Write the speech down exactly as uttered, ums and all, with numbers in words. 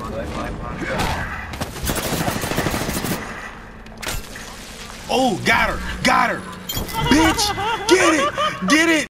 Oh, got her, got her. Bitch, get it, get it.